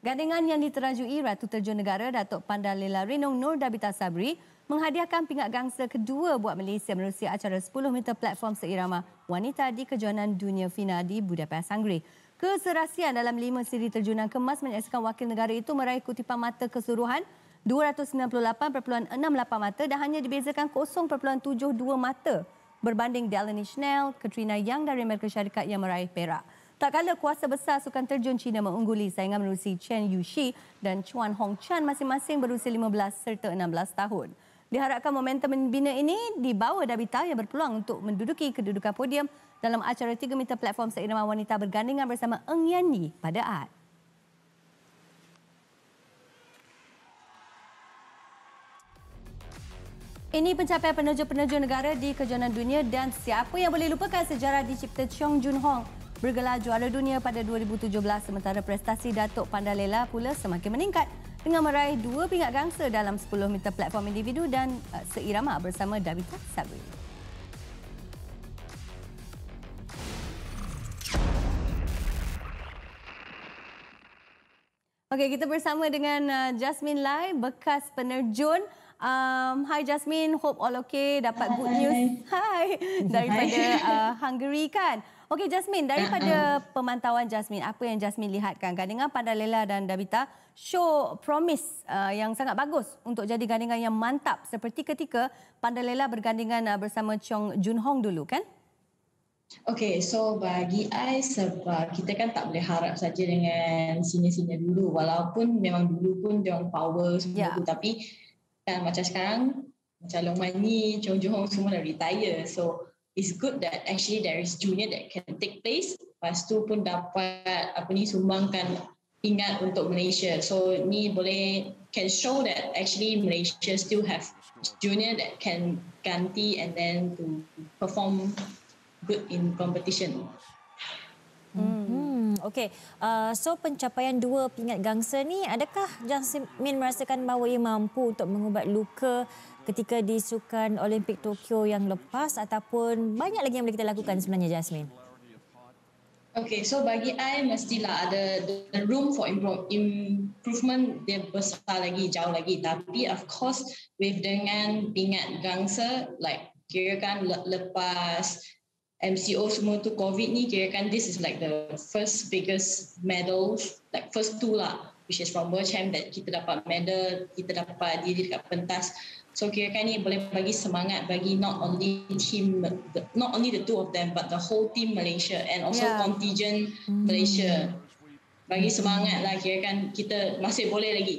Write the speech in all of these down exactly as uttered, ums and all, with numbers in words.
Gandingan yang diterajui Ratu Terjun Negara Datuk Pandalela Renong Nur Dabita Sabri menghadiahkan pingat gangsa kedua buat Malaysia menerusi acara sepuluh meter platform seirama wanita di Kejohanan Dunia FINA di Budapest, Hungary. Keserasian dalam lima siri terjunan kemas menyaksikan wakil negara itu meraih kutipan mata keseluruhan dua ratus sembilan puluh lapan perpuluhan enam lapan mata dan hanya dibezakan kosong perpuluhan tujuh dua mata berbanding Delaney Schnell, Katrina Yang dari Amerika Syarikat yang meraih perak. Tak kala kuasa besar sukan terjun China mengungguli saingan menerusi Chen Yuxi dan Chuan Hong Chan masing-masing berusia lima belas serta enam belas tahun. Diharapkan momentum membina ini dibawa Dabita yang berpeluang untuk menduduki kedudukan podium dalam acara tiga meter platform seirama wanita bergandingan bersama Eng Yan Yi pada Ahad. Ini pencapaian penerjun-penerjun negara di Kejohanan Dunia dan siapa yang boleh lupakan sejarah dicipta Cheong Jun Hong bergelar juara dunia pada dua ribu tujuh belas sementara prestasi Datuk Pandalela pula semakin meningkat dengan meraih dua pingat gangsa dalam sepuluh meter platform individu dan uh, seirama bersama Dabita Sabri. Okey, kita bersama dengan uh, Jasmine Lai, bekas penerjun. Um, hi Jasmine, hope all okay, dapat good news. Hi, daripada uh, Hungary kan. Okey Jasmine, daripada pemantauan Jasmine, apa yang Jasmine lihatkan? Gandingan Pandalela dan Dabita show promise uh, yang sangat bagus untuk jadi gandingan yang mantap seperti ketika Pandalela bergandingan uh, bersama Cheong Jun Hong dulu kan? Okay, so bagi I sebab kita kan tak boleh harap saja dengan senior-senior dulu walaupun memang dulu pun dia orang power semua yeah. tu, tapi kan macam sekarang macam Long Man Yi, Cheong Jun Hong semua dah retire, so it's good that actually there is junior that can take place. Lepas tu pun dapat apa ni sumbangkan pingat untuk Malaysia. So ni boleh can show that actually Malaysia still have junior that can ganti and then to perform good in competition. Hmm, okey. Uh, so pencapaian dua pingat gangsa ni, adakah Jasmine merasakan bahawa ia mampu untuk mengubat luka ketika di Sukan Olimpik Tokyo yang lepas ataupun banyak lagi yang boleh kita lakukan sebenarnya Jasmine? Okay, so bagi I mestilah ada the room for improvement, dia besar lagi, jauh lagi. Tapi of course with dengan pingat gangsa, like kirakan lepas M C O semua tu COVID ni, kirakan this is like the first biggest medals, like first two lah, which is from World Champ that kita dapat medal, kita dapat diri dekat pentas. So kirakan ni boleh bagi semangat bagi not only team, not only the two of them, but the whole team Malaysia and also yeah. contingent mm. Malaysia. Bagi semangat lah, kirakan kita masih boleh lagi.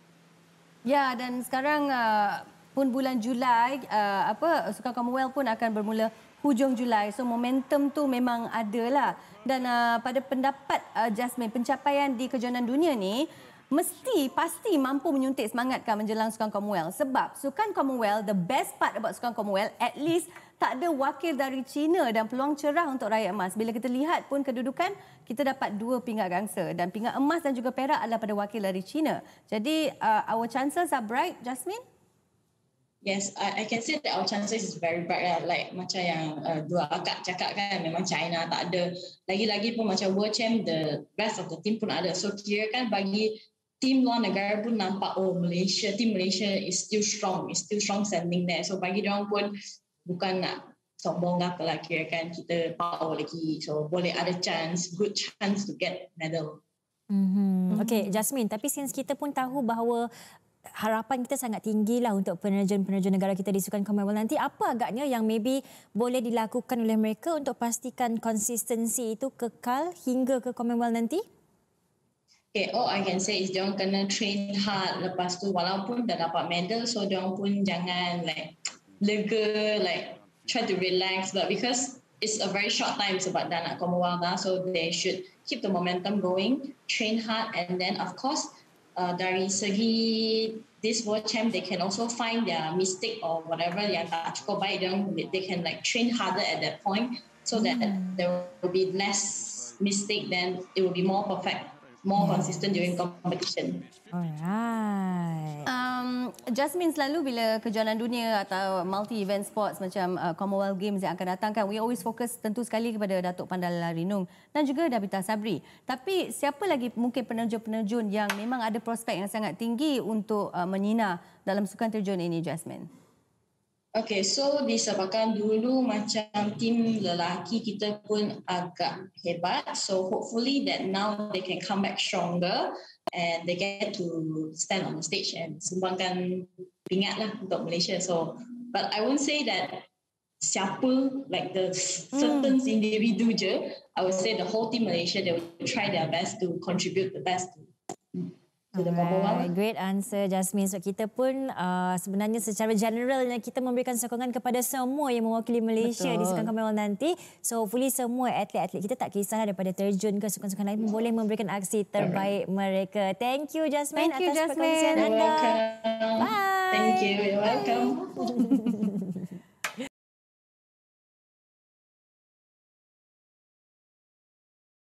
Ya, dan sekarang uh, pun bulan Julai, uh, apa Sukan Commonwealth pun akan bermula hujung Julai. So momentum tu memang ada lah. Dan uh, pada pendapat uh, Jasmine, pencapaian di Kejohanan Dunia ni mesti pasti mampu menyuntik semangat kan menjelang Sukan Commonwealth. Sebab Sukan Commonwealth, the best part about Sukan Commonwealth, at least tak ada wakil dari China dan peluang cerah untuk raih emas. Bila kita lihat pun kedudukan, kita dapat dua pingat gangsa. Dan pingat emas dan juga perak adalah pada wakil dari China. Jadi uh, our chances are bright, Jasmine? Yes, I, I can say that our chances is very bright lah. Like macam yang uh, dua akak cakap kan, memang China tak ada. Lagi-lagi pun macam World Champ, the rest of the team pun ada. So kira kan bagi tim luar negara pun nampak, oh Malaysia, team Malaysia is still strong, is still strong standing there. So bagi diorang pun bukan nak sombong apa lah, kira kan kita power lagi. So boleh ada chance, good chance to get medal. Mm-hmm. Okay, Jasmine, tapi since kita pun tahu bahawa harapan kita sangat tinggi lah untuk penerjun-penerjun negara kita di Sukan Commonwealth nanti, apa agaknya yang maybe boleh dilakukan oleh mereka untuk pastikan konsistensi itu kekal hingga ke Commonwealth nanti? Okay, all I can say is diorang kena train hard, lepas tu walaupun dah dapat medal, so diorang pun jangan like lega, like try to relax, but because it's a very short time sebab dah nak Commonwealth dah, so they should keep the momentum going, train hard, and then of course uh, dari segi this World Champ, they can also find their mistake or whatever yang tak cukup baik, diorang, they can like train harder at that point so that mm. there will be less mistake, then it will be more perfect. more consistent during competition. Alright. Um, Jasmine, selalu bila kejohanan dunia atau multi-event sports macam uh, Commonwealth Games yang akan datang kan, we always fokus tentu sekali kepada Datuk Pandalila Rinong dan juga Dabita Sabri. Tapi siapa lagi mungkin penerjun-penerjun yang memang ada prospek yang sangat tinggi untuk uh, menyinar dalam sukan terjun ini, Jasmine? Okay, so disebabkan dulu macam tim lelaki kita pun agak hebat. So hopefully that now they can come back stronger and they get to stand on the stage and sumbangkan pingat lah untuk Malaysia. So, but I won't say that siapa, like the certain mm. individu je. I would say the whole team Malaysia, they will try their best to contribute the best to Alright, great answer Jasmine. So kita pun uh, sebenarnya secara generalnya kita memberikan sokongan kepada semua yang mewakili Malaysia Betul. di sukan Commonwealth nanti. So hopefully semua atlet-atlet kita, tak kisahlah daripada terjun ke sukan-sukan lain, boleh memberikan aksi terbaik mereka. Thank you Jasmine Thank you, atas Jasmine. perkongsian anda. You're welcome. Bye. Thank you. You're welcome.